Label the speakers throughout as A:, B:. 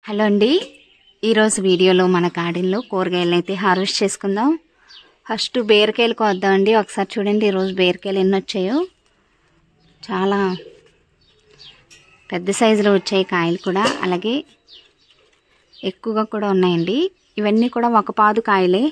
A: Hello అండి, ఈరోజు వీడియోలో మన గార్డెన్లో కూరగాయలను అయితే హార్వెస్ట్ చేసుకుందాం. ఫస్ట్ బీరకాయలు కోద్దామండి. ఒకసారి చూడండి ఈరోజు బీరకాయలు ఎన్ని వచ్చాయో. చాలా పెద్ద సైజులో వచ్చాయి కాయలు కూడా, అలాగే ఎక్కువగా కూడా ఉన్నాయండి. ఇవన్నీ కూడా ఒక పాదు కాయలే.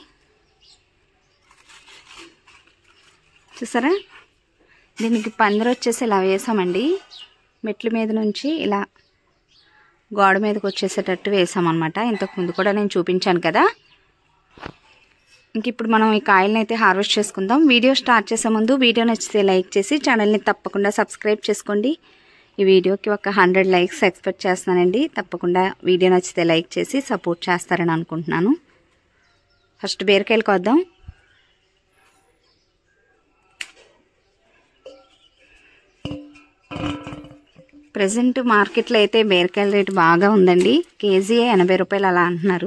A: చూసారా, దీనికి పందిరి వచ్చేసి ఇలా వేసామండి. మెట్ల మీద నుంచి ఇలా గోడ మీదకి వచ్చేసేటట్టు వేసామన్నమాట. ఇంతకుముందు కూడా నేను చూపించాను కదా. ఇంక ఇప్పుడు మనం ఈ కాయలను అయితే హార్వెస్ట్ చేసుకుందాం. వీడియో స్టార్ట్ చేసే ముందు వీడియో నచ్చితే లైక్ చేసి ఛానల్ని తప్పకుండా సబ్స్క్రైబ్ చేసుకోండి. ఈ వీడియోకి ఒక 100 లైక్స్ ఎక్స్పెక్ట్ చేస్తున్నానండి. తప్పకుండా వీడియో నచ్చితే లైక్ చేసి సపోర్ట్ చేస్తారని అనుకుంటున్నాను. ఫస్ట్ బీరకాయలు కోద్దాం. ప్రజెంట్ మార్కెట్లో అయితే బీరకాయల రేటు బాగా ఉందండి. కేజీ 80 రూపాయలు అలా అంటున్నారు.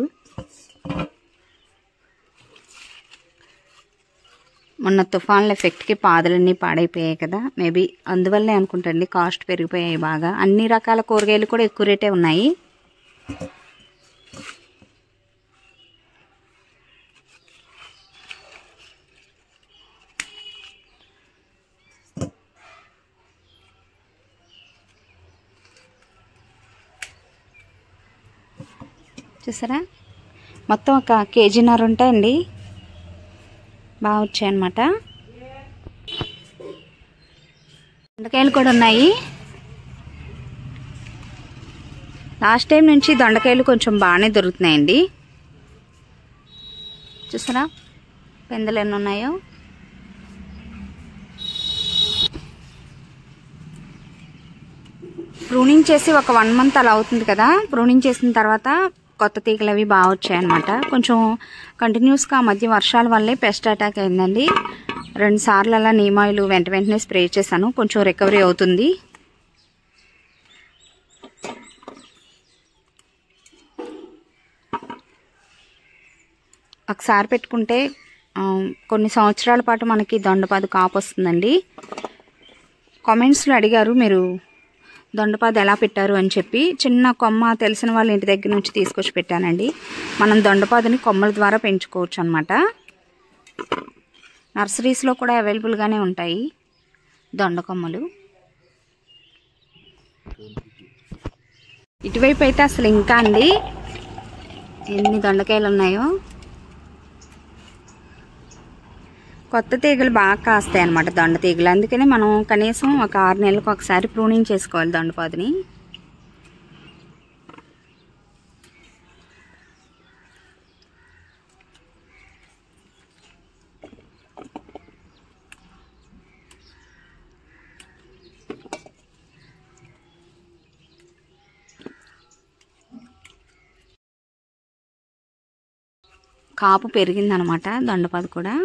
A: మొన్న తుఫాన్ల ఎఫెక్ట్కి పాదులన్నీ పాడైపోయాయి కదా, మేబీ అందువల్లే అనుకుంటండి కాస్ట్ పెరిగిపోయాయి బాగా. అన్ని రకాల కూరగాయలు కూడా ఎక్కువ రేటే ఉన్నాయి. చూసారా, మొత్తం ఒక కేజీన్నర ఉంటాయండి. బాగా వచ్చాయన్నమాట. దొండకాయలు కూడా ఉన్నాయి. లాస్ట్ టైం నుంచి దొండకాయలు కొంచెం బాగానే దొరుకుతున్నాయండి. చూసారా పెందలు ఎన్ని ఉన్నాయో. ప్రూనింగ్ చేసి ఒక 1 మంత్ అలా అవుతుంది కదా. ప్రూనింగ్ చేసిన తర్వాత కొత్త తీగలు అవి బాగా వచ్చాయన్నమాట. కొంచెం కంటిన్యూస్గా ఆ మధ్య వర్షాల వల్లే పెస్ట్ అటాక్ అయిందండి. 2 సార్లు అలా నీమ్ ఆయిల్ వెంటనే స్ప్రే చేశాను. కొంచెం రికవరీ అవుతుంది. ఒకసారి పెట్టుకుంటే కొన్ని సంవత్సరాల పాటు మనకి దొండపాదు కాపు వస్తుందండి. కామెంట్స్లో అడిగారు మీరు దొండపాదు ఎలా పెట్టారు అని చెప్పి. చిన్న కొమ్మ తెలిసిన వాళ్ళ ఇంటి దగ్గర నుంచి తీసుకొచ్చి పెట్టానండి. మనం దొండపాదుని కొమ్మల ద్వారా పెంచుకోవచ్చు అన్నమాట. నర్సరీస్లో కూడా అవైలబుల్గానే ఉంటాయి దొండ కొమ్మలు. ఇటువైపు అయితే అసలు ఇంకా అండి ఎన్ని దొండకాయలు ఉన్నాయో. కొత్త తీగలు బాగా కాస్తాయి అన్నమాట దొండ తీగలు. అందుకని మనం కనీసం ఒక 6 నెలలకు ఒకసారి ప్రూనింగ్ చేసుకోవాలి దొండపాదుని. కాపు పెరిగిందనమాట దొండపాదు కూడా.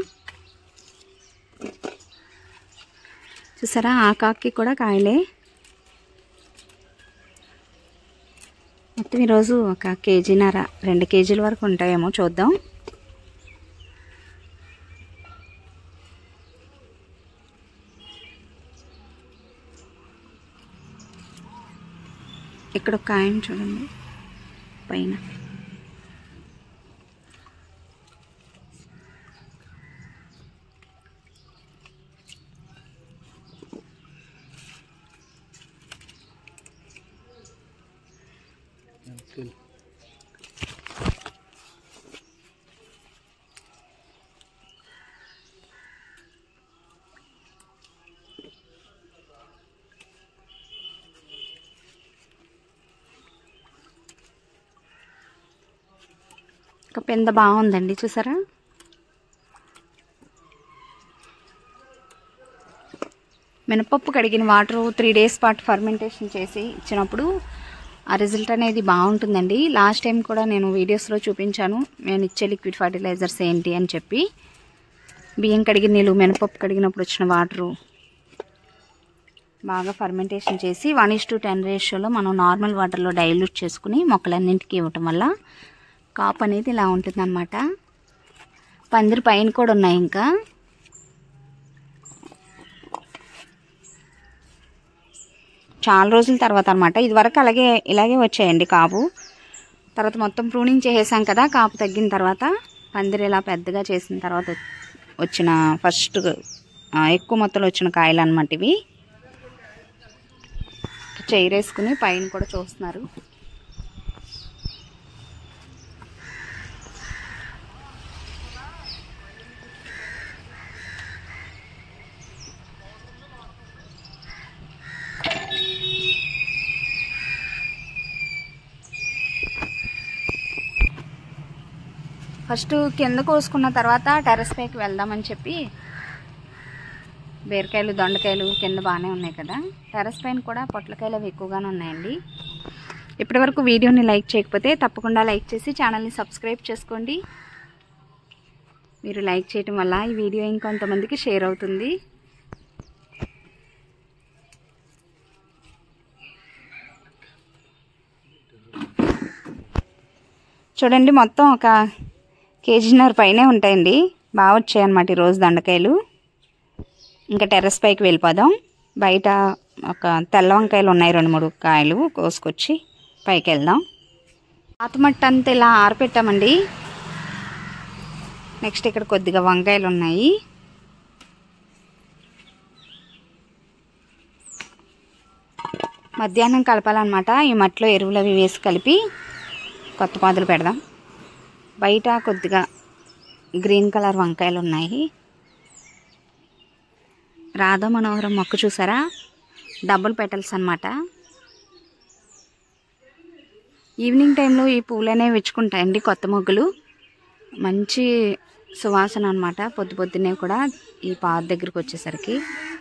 A: చూసారా, ఆకాకి కూడా కాయలే. మొత్తం ఈరోజు ఒక కేజీన్నర 2 కేజీల వరకు ఉంటాయేమో చూద్దాం. ఇక్కడ ఒక కాయను చూడండి పైన. ఒక పెంద బాగుందండి. చూసారా, మినపప్పు కడిగిన వాటర్ 3 డేస్ పాటు ఫర్మెంటేషన్ చేసి ఇచ్చినప్పుడు ఆ రిజల్ట్ అనేది బాగుంటుందండి. లాస్ట్ టైం కూడా నేను వీడియోస్లో చూపించాను నేను ఇచ్చే లిక్విడ్ ఫర్టిలైజర్స్ ఏంటి అని చెప్పి. బియ్యం కడిగిన నీళ్ళు, మినపప్పు కడిగినప్పుడు వచ్చిన వాటరు బాగా ఫర్మెంటేషన్ చేసి 1:10 రేషియోలో మనం నార్మల్ వాటర్లో డైల్యూట్ చేసుకుని మొక్కలన్నింటికి ఇవ్వటం వల్ల కాపు అనేది ఇలా ఉంటుందన్నమాట. పందిరి పైన కూడా ఉన్నాయి ఇంకా. చాలా రోజుల తర్వాత అన్నమాట. ఇదివరకు ఇలాగే వచ్చాయండి కాపు. తర్వాత మొత్తం ప్రూనింగ్ చేసేసాం కదా, కాపు తగ్గిన తర్వాత పందిరి ఇలా పెద్దగా చేసిన తర్వాత వచ్చిన ఫస్ట్ ఎక్కువ మొత్తంలో వచ్చిన కాయలు అన్నమాట ఇవి. చైరేసుకుని పైన కూడా చూస్తున్నారు. ఫస్ట్ కింద కోసుకున్న తర్వాత టెర్రస్ పైకి వెళ్దామని చెప్పి, బీరకాయలు దొండకాయలు కింద బాగానే ఉన్నాయి కదా, టెర్రస్ పైన కూడా పొట్లకాయలు అవి ఎక్కువగానే ఉన్నాయండి. ఇప్పటివరకు వీడియోని లైక్ చేయకపోతే తప్పకుండా లైక్ చేసి ఛానల్ని సబ్స్క్రైబ్ చేసుకోండి. మీరు లైక్ చేయటం వల్ల ఈ వీడియో ఇంకొంతమందికి షేర్ అవుతుంది. చూడండి, మొత్తం ఒక కేజీన్నర పైనే ఉంటాయండి. బాగా వచ్చాయన్నమాట ఈరోజు దొండకాయలు. ఇంకా టెర్రస్ పైకి వెళ్ళిపోదాం. బయట ఒక తెల్ల వంకాయలు ఉన్నాయి, 2-3 కాయలు కోసుకొచ్చి పైకి వెళ్దాం. పాతమట్ట అంతా ఇలా ఆరపెట్టామండి. నెక్స్ట్ ఇక్కడ కొద్దిగా వంకాయలు ఉన్నాయి. మధ్యాహ్నం కలపాలన్నమాట. ఈ మట్టిలో ఎరువులు అవి వేసి కలిపి కొత్త పాదులు పెడదాం. బయట కొద్దిగా గ్రీన్ కలర్ వంకాయలు ఉన్నాయి. రాధా మనోహరం మొక్క చూసారా, డబుల్ పెటల్స్ అన్నమాట. ఈవినింగ్ టైంలో ఈ పూలు అనేవి విచ్చుకుంటాయండి, కొత్త మొగ్గలు. మంచి సువాసన అన్నమాట పొద్దు పొద్దున్నే కూడా ఈ పాదు దగ్గరికి వచ్చేసరికి.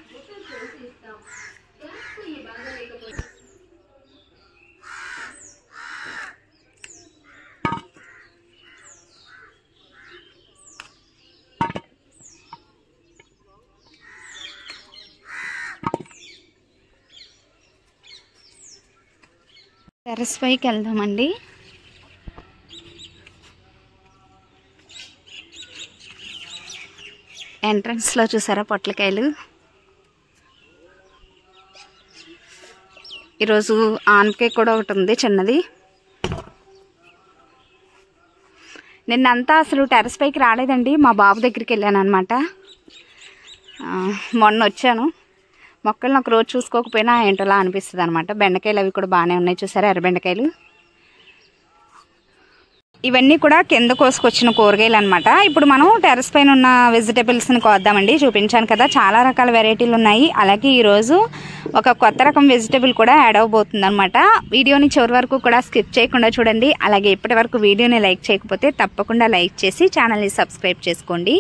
A: టెర్రస్ పైకి వెళ్దామండి. ఎంట్రన్స్లో చూసారా పొట్లకాయలు. ఈరోజు ఆనపకాయ కూడా ఒకటి ఉంది చిన్నది. నిన్నంతా అసలు టెర్రస్ పైకి రాలేదండి, మా బాబు దగ్గరికి వెళ్ళాను అనమాట. మొన్న వచ్చాను. మొక్కలను ఒక రోజు చూసుకోకపోయినా ఏంటోలా అనిపిస్తుంది అనమాట. బెండకాయలు అవి కూడా బాగానే ఉన్నాయి చూసారా, ఎర్రబెండకాయలు. ఇవన్నీ కూడా కింద కోసుకొచ్చిన కూరగాయలు అనమాట. ఇప్పుడు మనం టెర్రస్ పైన ఉన్న వెజిటేబుల్స్ని కోద్దామండి. చూపించాను కదా, చాలా రకాల వెరైటీలు ఉన్నాయి. అలాగే ఈరోజు ఒక కొత్త రకం వెజిటేబుల్ కూడా యాడ్ అవబోతుంది అనమాట. వీడియోని చివరి వరకు కూడా స్కిప్ చేయకుండా చూడండి. అలాగే ఇప్పటి వరకు వీడియోని లైక్ చేయకపోతే తప్పకుండా లైక్ చేసి ఛానల్ని సబ్స్క్రైబ్ చేసుకోండి.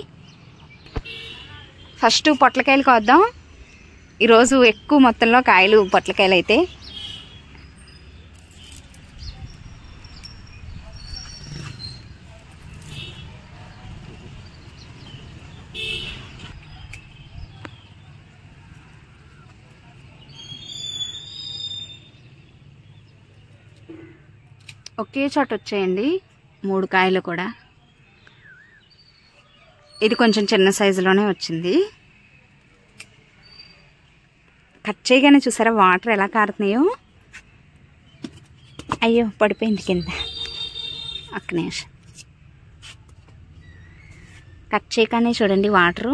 A: ఫస్ట్ పొట్లకాయలు కోద్దాం. ఈరోజు ఎక్కువ మొత్తంలో కాయలు పొట్లకాయలు అయితే. ఒకే చోట వచ్చాయండి 3 కాయలు కూడా. ఇది కొంచెం చిన్న సైజులోనే వచ్చింది. కట్ చేయగానే చూసారా వాటర్ ఎలా కారుతున్నాయో. అయ్యో పడిపోయింది కింద. ఒక్క నిమిషం. కట్ చేయగానే చూడండి వాటరు.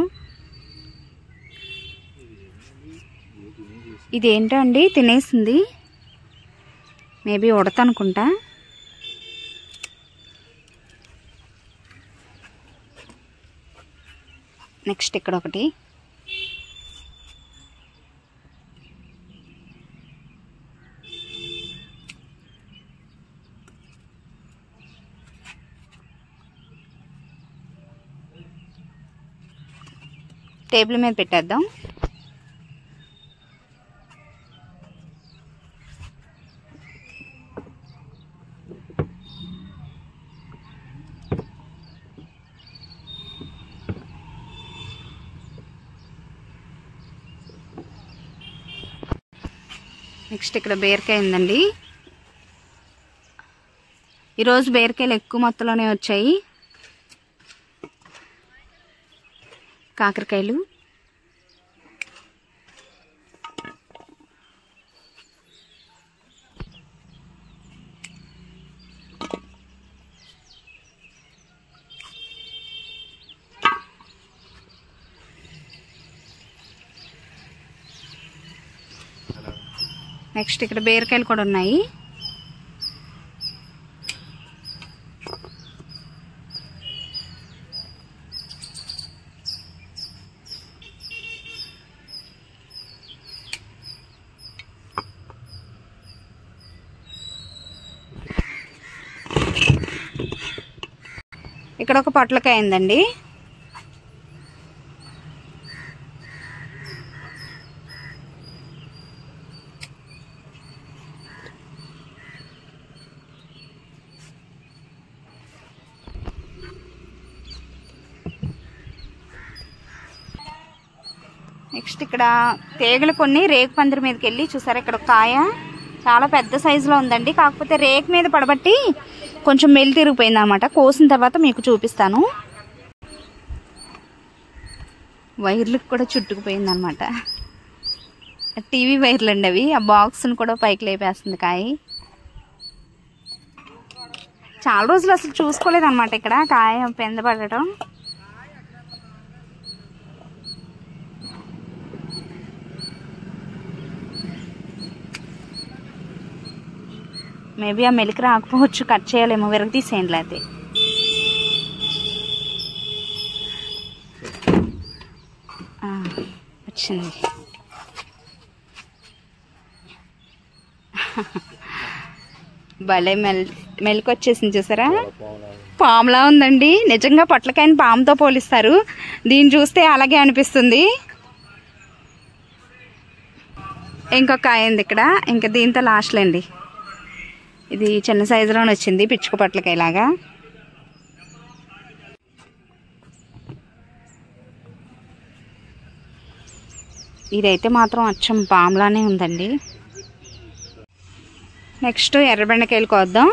A: ఇదేంటో అండి తినేసింది, మేబీ ఉడత అనుకుంటా. నెక్స్ట్ ఇక్కడ ఒకటి. టేబుల్ మీద పెట్టేద్దాం. నెక్స్ట్ ఇక్కడ బీరకాయ ఉందండి. ఈరోజు బీరకాయలు ఎక్కువ మొత్తంలోనే వచ్చాయి. కాకరకాయలు, నెక్స్ట్ ఇక్కడ బీరకాయలు కూడా ఉన్నాయి. ఇక్కడ ఒక పొట్లకాయ ఉందండి. నెక్స్ట్ ఇక్కడ తీగలు కొన్ని రేకు పందిరి మీదకి వెళ్ళి చూసారా, ఇక్కడ కాయ చాలా పెద్ద సైజులో ఉందండి. కాకపోతే రేకు మీద పడబట్టి కొంచెం మెల్లి తిరిగిపోయింది అనమాట. కోసిన తర్వాత మీకు చూపిస్తాను. వైర్లకు కూడా చుట్టుకుపోయింది అనమాట. టీవీ వైర్లు అండి అవి. ఆ బాక్స్ని కూడా పైకి లేపేస్తుంది కాయ. చాలా రోజులు అసలు చూసుకోలేదు అనమాట ఇక్కడ కాయ పెంద పడటం. మేబీ ఆ మెలికి రాకపోవచ్చు, కట్ చేయాలేమో. విరగ తీసేయండి లేకపోతే. వచ్చింది. భలే మెలికి వచ్చేసింది చూసారా, పాములా ఉందండి. నిజంగా పొట్లకాయని పాముతో పోలిస్తారు. దీన్ని చూస్తే అలాగే అనిపిస్తుంది. ఇంకొక కాయ ఉంది ఇక్కడ. ఇంకా దీంతో లాస్ట్లో అండి. ఇది చిన్న సైజులోనే వచ్చింది, పిచ్చుక పొట్లకాయలాగా. ఇదైతే మాత్రం అచ్చం పాములానే ఉందండి. నెక్స్ట్ ఎర్రబెండకాయలు కోద్దాం.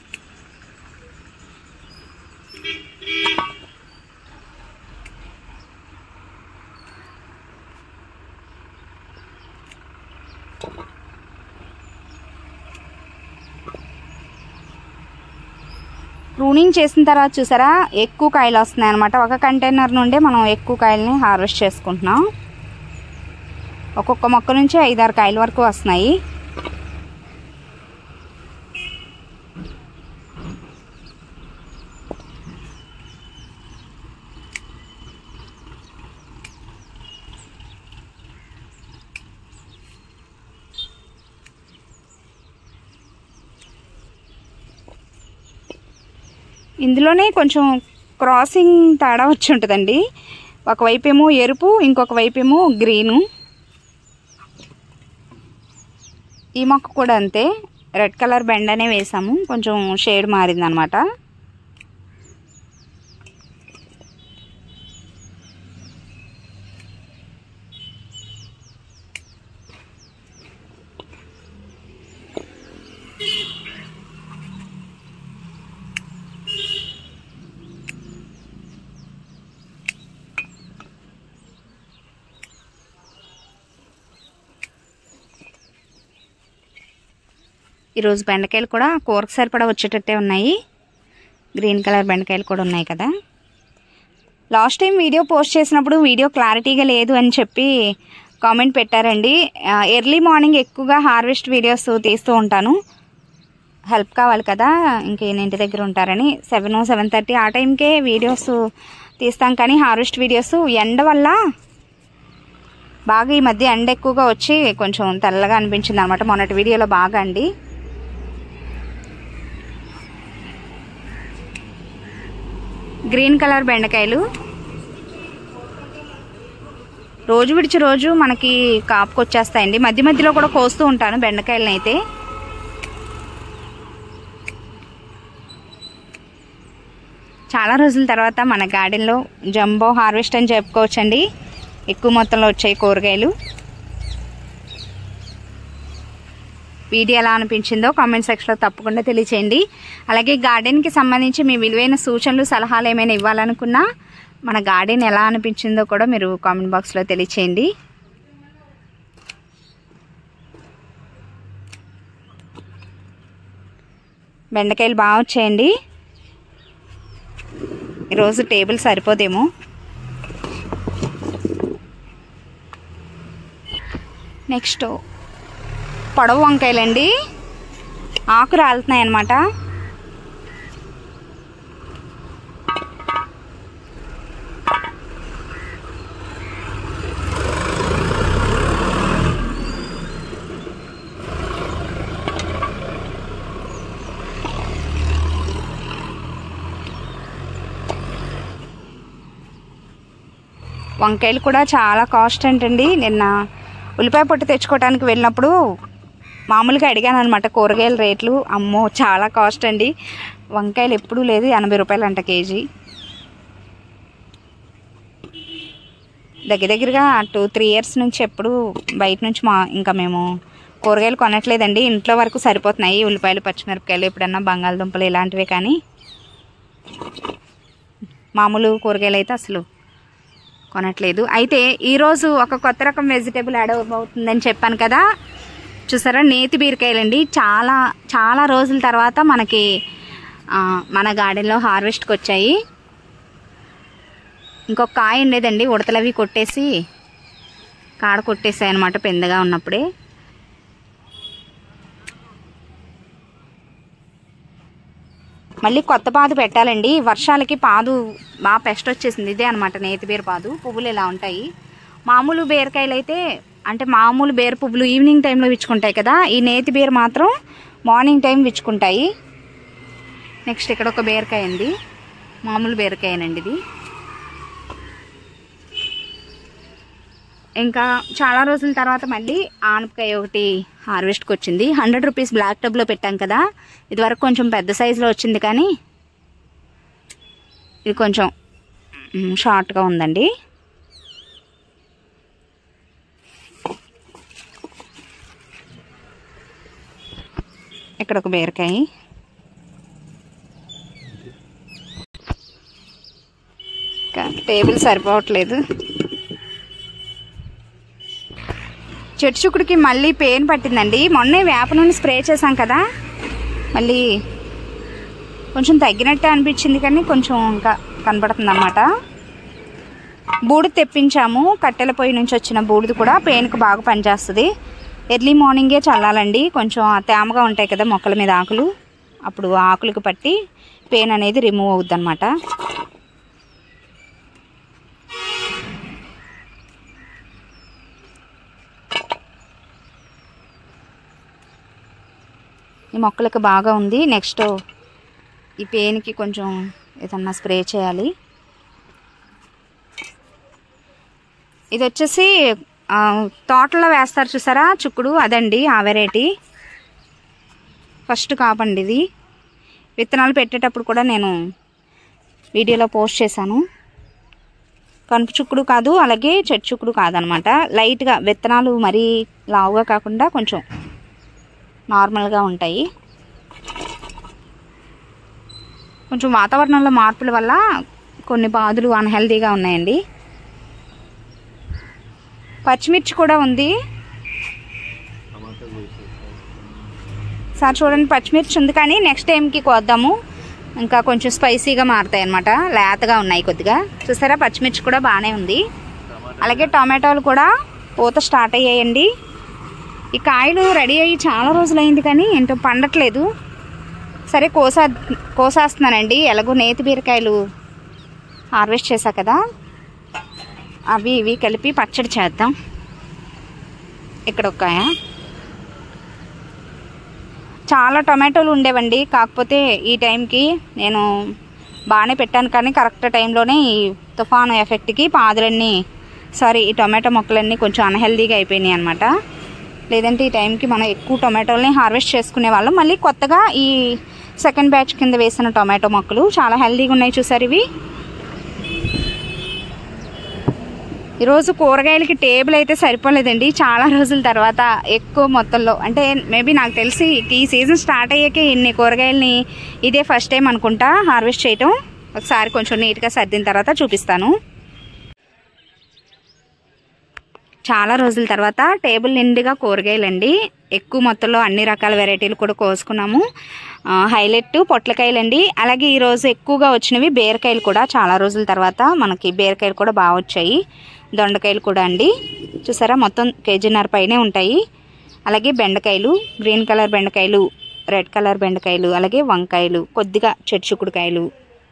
A: ప్రూనింగ్ చేసిన తర్వాత చూసారా ఎక్కువ కాయలు వస్తున్నాయి అనమాట. ఒక కంటైనర్ నుండే మనం ఎక్కువ కాయలని హార్వెస్ట్ చేసుకుంటున్నాం. ఒక్కొక్క మొక్క నుంచి 5-6 కాయల వరకు వస్తున్నాయి. ఇందులోనే కొంచెం క్రాసింగ్ తేడా వచ్చి ఉంటుందండి. ఒకవైపు ఏమో ఎరుపు, ఇంకొక వైపు ఏమో గ్రీను. ఈ మొక్క కూడా అంతే, రెడ్ కలర్ బెండనే వేసాము. కొంచెం షేడ్ మారింది అనమాట. ఈరోజు బెండకాయలు కూడా కూరకు సరిపడా వచ్చేటట్టే ఉన్నాయి. గ్రీన్ కలర్ బెండకాయలు కూడా ఉన్నాయి కదా. లాస్ట్ టైం వీడియో పోస్ట్ చేసినప్పుడు వీడియో క్లారిటీగా లేదు అని చెప్పి కామెంట్ పెట్టారండి. ఎర్లీ మార్నింగ్ ఎక్కువగా హార్వెస్ట్ వీడియోస్ తీస్తూ ఉంటాను. హెల్ప్ కావాలి కదా, ఇంకేం ఇంటి దగ్గర ఉంటారని 7-7:30 ఆ టైంకే వీడియోస్ తీస్తాం. కానీ హార్వెస్ట్ వీడియోస్ ఎండ వల్ల బాగా ఈ మధ్య ఎండ ఎక్కువగా వచ్చి కొంచెం తెల్లగా అనిపించింది అనమాట మొన్నటి వీడియోలో బాగా అండి. గ్రీన్ కలర్ బెండకాయలు రోజు విడిచి రోజు మనకి కాపుకొచ్చేస్తాయండి. మధ్య మధ్యలో కూడా కోస్తూ ఉంటాను బెండకాయలను. అయితే చాలా రోజుల తర్వాత మన గార్డెన్లో జంబో హార్వెస్ట్ అని చెప్పుకోవచ్చండి. ఎక్కువ మొత్తంలో వచ్చాయి కూరగాయలు. వీడియో ఎలా అనిపించిందో కామెంట్ సెక్షన్లో తప్పకుండా తెలియచేయండి. అలాగే గార్డెన్కి సంబంధించి మీ విలువైన సూచనలు సలహాలు ఏమైనా ఇవ్వాలనుకున్నా మన గార్డెన్ ఎలా అనిపించిందో కూడా మీరు కామెంట్ బాక్స్లో తెలియచేయండి. బెండకాయలు బాగా వచ్చాయండి. ఈరోజు టేబుల్ సరిపోదేమో. నెక్స్ట్ పొడవు వంకాయలండి, ఆకు రాలుతున్నాయి అన్నమాట. వంకాయలు కూడా చాలా కాస్ట్ అంటండి. నిన్న ఉల్లిపాయ పొట్టు తెచ్చుకోవడానికి వెళ్ళినప్పుడు మామూలుగా అడిగాను అనమాట కూరగాయల రేట్లు. అమ్మో చాలా కాస్ట్ అండి. వంకాయలు ఎప్పుడూ లేదు, 80 రూపాయలు అంట కేజీ. దగ్గరగా 2-3 ఇయర్స్ నుంచి ఎప్పుడు బయట నుంచి ఇంకా మేము కూరగాయలు కొనట్లేదండి. ఇంట్లో వరకు సరిపోతున్నాయి. ఉల్లిపాయలు, పచ్చిమిరపకాయలు, ఎప్పుడన్నా బంగాళదుంపలు ఇలాంటివే, కానీ మామూలు కూరగాయలు అయితే అసలు కొనట్లేదు. అయితే ఈరోజు ఒక కొత్త రకం వెజిటేబుల్ యాడ్ అవుతుందని చెప్పాను కదా, చూసారా? నేతి బీరకాయలండి. చాలా చాలా రోజుల తర్వాత మనకి మన గార్డెన్లో హార్వెస్ట్కి వచ్చాయి. ఇంకొక కాయ ఉండేదండి, ఉడతలవి కొట్టేసి కాడ కొట్టేసాయి అనమాట పెద్దగా ఉన్నప్పుడే. మళ్ళీ కొత్త పాదు పెట్టాలండి. వర్షాలకి పాదు బాగా పెస్ట్ వచ్చేసింది. ఇదే అనమాట నేతి బీర పాదు. పువ్వులు ఇలా ఉంటాయి. మామూలు బీరకాయలు అయితే, అంటే మామూలు బీర పువ్వులు ఈవినింగ్ టైంలో విచ్చుకుంటాయి కదా, ఈ నేతి బీర మాత్రం మార్నింగ్ టైం విచ్చుకుంటాయి. నెక్స్ట్ ఇక్కడ ఒక బీరకాయ ఉంది, మామూలు బీరకాయనండి ఇది. ఇంకా చాలా రోజుల తర్వాత మళ్ళీ ఆనపకాయ ఒకటి హార్వెస్ట్కి వచ్చింది. 100 రూపీస్ బ్లాక్ టబ్లో పెట్టాం కదా, ఇదివరకు కొంచెం పెద్ద సైజులో వచ్చింది, కానీ ఇది కొంచెం షార్ట్గా ఉందండి. ఇక్కడ ఒక బీరకాయ. టేబుల్ సరిపోవట్లేదు. చెట్టు చుక్కుడికి మళ్ళీ పెయిన్ పట్టిందండి. మొన్నే వేప నూనె స్ప్రే చేశాం కదా, మళ్ళీ కొంచెం తగ్గినట్టే అనిపించింది, కానీ కొంచెం ఇంకా కనపడుతుంది అన్నమాట. బూడిద తెప్పించాము, కట్టెల పొయ్యి నుంచి వచ్చిన బూడిద కూడా పెయిన్కి బాగా పనిచేస్తుంది. ఎర్లీ మార్నింగే చల్లాలండి. కొంచెం తేమగా ఉంటాయి కదా మొక్కల మీద ఆకులు, అప్పుడు ఆకులకు పట్టి పెయిన్ అనేది రిమూవ్ అవుద్ది అన్నమాట. ఈ మొక్కలకు బాగా ఉంది. నెక్స్ట్ ఈ పెయిన్కి కొంచెం ఏదన్నా స్ప్రే చేయాలి. ఇది వచ్చేసి తోటలో వేస్తారు చూసారా చుక్కుడు, అదండి ఆ వెరైటీ. ఫస్ట్ కాపండి ఇది. విత్తనాలు పెట్టేటప్పుడు కూడా నేను వీడియోలో పోస్ట్ చేశాను. కనుపు చుక్కుడు కాదు, అలాగే చెట్టు చుక్కుడు కాదనమాట. లైట్గా విత్తనాలు మరీ లావుగా కాకుండా కొంచెం నార్మల్గా ఉంటాయి. కొంచెం వాతావరణంలో మార్పుల వల్ల కొన్ని పాదులు అన్హెల్దీగా ఉన్నాయండి. పచ్చిమిర్చి కూడా ఉంది సార్, చూడండి పచ్చిమిర్చి ఉంది, కానీ నెక్స్ట్ టైంకి కోద్దాము. ఇంకా కొంచెం స్పైసీగా మారుతాయి అన్నమాట. లేతగా ఉన్నాయి కొద్దిగా. చూసారా పచ్చిమిర్చి కూడా బాగానే ఉంది. అలాగే టమాటోలు కూడా పూత స్టార్ట్ అయ్యాయండి. ఈ కాయలు రెడీ అయ్యి చాలా రోజులైంది, కానీ ఏంటో పండట్లేదు. సరే కోసేస్తున్నానండి. ఎలాగో నేతి బీరకాయలు హార్వెస్ట్ చేశా కదా, అవి ఇవి కలిపి పచ్చడి చేద్దాం. ఇక్కడ ఒక కాయ. చాలా టమాటోలు ఉండేవండి, కాకపోతే ఈ టైంకి నేను బాగానే పెట్టాను, కానీ కరెక్ట్ టైంలోనే ఈ తుఫాను ఎఫెక్ట్కి పాదులన్నీ ఈ టొమాటో మొక్కలన్నీ కొంచెం అన్హెల్దీగా అయిపోయినాయి అనమాట. లేదంటే ఈ టైంకి మనం ఎక్కువ టొమాటోలని హార్వెస్ట్ చేసుకునే వాళ్ళం. మళ్ళీ కొత్తగా ఈ సెకండ్ బ్యాచ్ కింద వేసిన టొమాటో మొక్కలు చాలా హెల్దీగా ఉన్నాయి. చూసారు ఇవి. ఈరోజు కూరగాయలకి టేబుల్ అయితే సరిపోలేదండి. చాలా రోజుల తర్వాత ఎక్కువ మొత్తంలో, అంటే మేబీ నాకు తెలిసి ఈ సీజన్ స్టార్ట్ అయ్యాకే ఇన్ని కూరగాయలని ఇదే ఫస్ట్ టైం అనుకుంటా హార్వెస్ట్ చేయటం. ఒకసారి కొంచెం నీట్గా సర్దిన తర్వాత చూపిస్తాను. చాలా రోజుల తర్వాత టేబుల్ నిండుగా కూరగాయలండి. ఎక్కువ మొత్తంలో అన్ని రకాల వెరైటీలు కూడా కోసుకున్నాము. హైలైట్ పొట్లకాయలండి. అలాగే ఈరోజు ఎక్కువగా వచ్చినవి బీరకాయలు కూడా. చాలా రోజుల తర్వాత మనకి బీరకాయలు కూడా బాగా వచ్చాయి. దొండకాయలు కూడా అండి. చూసారా మొత్తం 1.5 కేజీ పైనే ఉంటాయి. అలాగే బెండకాయలు, గ్రీన్ కలర్ బెండకాయలు, రెడ్ కలర్ బెండకాయలు, అలాగే వంకాయలు, కొద్దిగా చెట్టుచుక్కుడుకాయలు,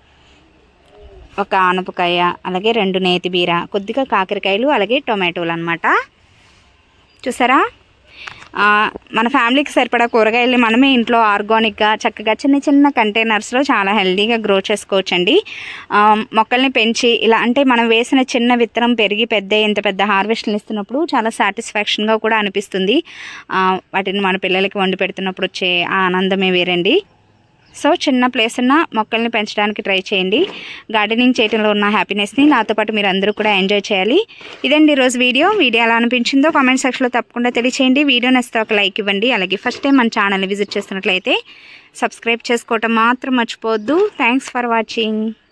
A: ఒక ఆనపకాయ, అలాగే 2 నేతి బీర, కొద్దిగా కాకరకాయలు, అలాగే టొమాటోలు అన్నమాట. చూసారా, మన ఫ్యామిలీకి సరిపడా కూరగాయలు మనమే ఇంట్లో ఆర్గానిక్గా చక్కగా చిన్న చిన్న కంటైనర్స్లో చాలా హెల్తీగా గ్రో చేసుకోవచ్చండి. మొక్కల్ని పెంచి ఇలా అంటే మనం వేసిన చిన్న విత్తనం పెరిగి పెద్ద ఇంత పెద్ద హార్వెస్ట్ని ఇస్తున్నప్పుడు చాలా సాటిస్ఫాక్షన్గా కూడా అనిపిస్తుంది. వాటిని మన పిల్లలకి వండి పెడుతున్నప్పుడు వచ్చే ఆనందమే వేరండి. సో చిన్న ప్లేస్ ఉన్న మొక్కల్ని పెంచడానికి ట్రై చేయండి. గార్డెనింగ్ చేయడంలో ఉన్న హ్యాపీనెస్ని నాతో పాటు మీరు అందరూ కూడా ఎంజాయ్ చేయాలి. ఇదండి ఈరోజు వీడియో ఎలా అనిపించిందో కామెంట్ సెక్షన్లో తప్పకుండా తెలియచేయండి. వీడియో నచ్చితే ఒక లైక్ ఇవ్వండి. అలాగే ఫస్ట్ టైం మన ఛానల్ని విజిట్ చేస్తున్నట్లయితే సబ్స్క్రైబ్ చేసుకోవటం మాత్రం మర్చిపోవద్దు. Thanks for watching.